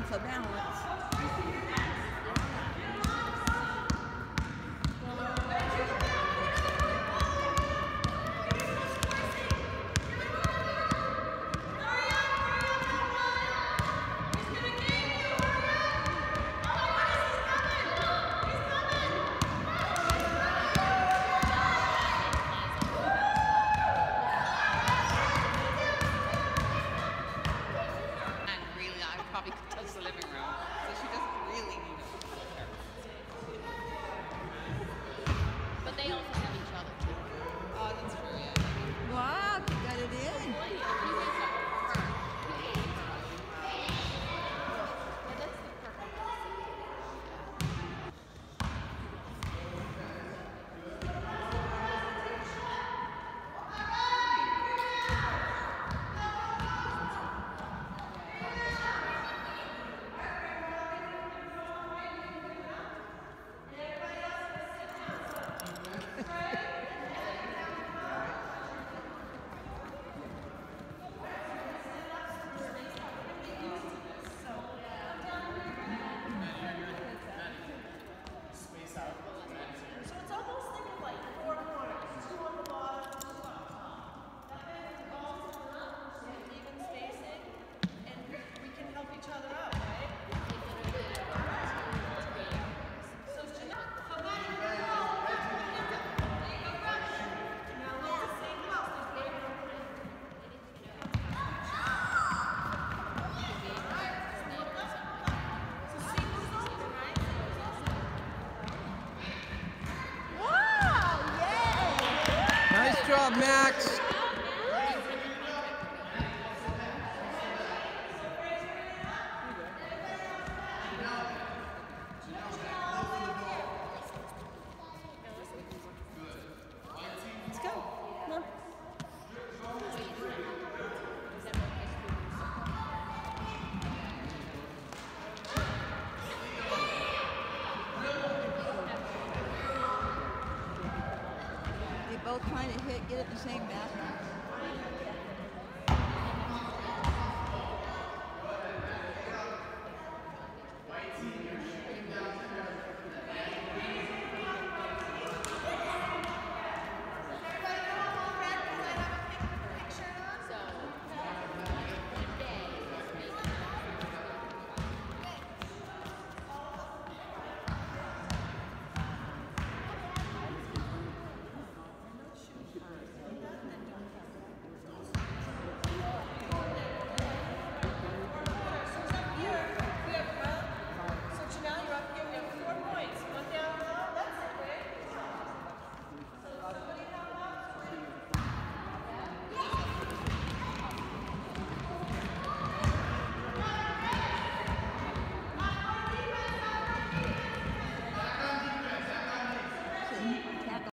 for balance. Probably could touch the living room, so she doesn't really need a wheelchair. But they also have each other too. Oh, that's true, yeah. Wow, you got it in. Nice job, Max. Let's go. Come on. They both trying to get at the same basket.